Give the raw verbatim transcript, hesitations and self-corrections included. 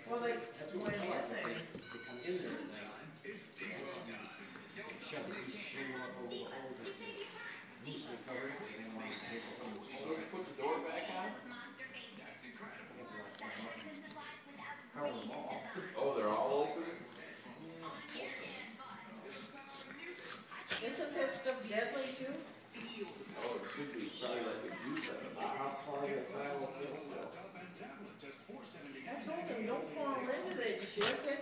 Well, like, That's when what in they call it. there, They come in there at night. Shove a piece of shingle up over the hole just to loosely cover it. They don't want to take it home. So you put the door back on? Cover them all. Oh, they're all open? isn't that stuff deadly too? Oh, it should be probably like a juice out of it. How far that side will fit still. I told him, don't fall into that shit,